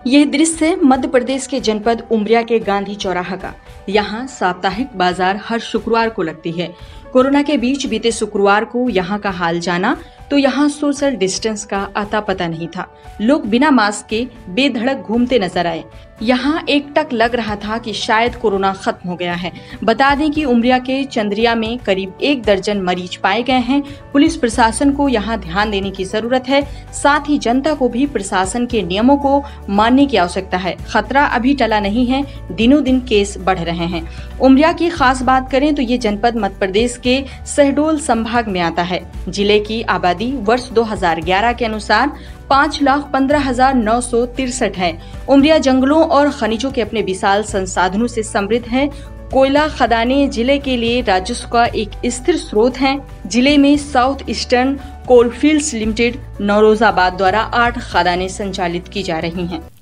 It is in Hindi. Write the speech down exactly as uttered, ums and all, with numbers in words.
यह दृश्य मध्य प्रदेश के जनपद उमरिया के गांधी चौराहा का। यहाँ साप्ताहिक बाजार हर शुक्रवार को लगती है। कोरोना के बीच बीते शुक्रवार को यहाँ का हाल जाना तो यहाँ सोशल डिस्टेंस का अता पता नहीं था। लोग बिना मास्क के बेधड़क घूमते नजर आए। यहाँ एक टक लग रहा था कि शायद कोरोना खत्म हो गया है। बता दें कि उमरिया के चंद्रिया में करीब एक दर्जन मरीज पाए गए हैं। पुलिस प्रशासन को यहाँ ध्यान देने की जरूरत है। साथ ही जनता को भी प्रशासन के नियमों को मानने की आवश्यकता है। खतरा अभी टला नहीं है, दिनों दिन केस बढ़ रहे हैं। उमरिया की खास बात करें तो ये जनपद मध्य प्रदेश के शहडोल संभाग में आता है। जिले की आबादी वर्ष दो हज़ार ग्यारह के अनुसार पाँच लाख पंद्रह हजार नौ सौ तिरसठ है। उमरिया जंगलों और खनिजों के अपने विशाल संसाधनों से समृद्ध है। कोयला खदानें जिले के लिए राजस्व का एक स्थिर स्रोत हैं। जिले में south eastern coalfields limited Naurozabad द्वारा आठ खदानें संचालित की जा रही हैं।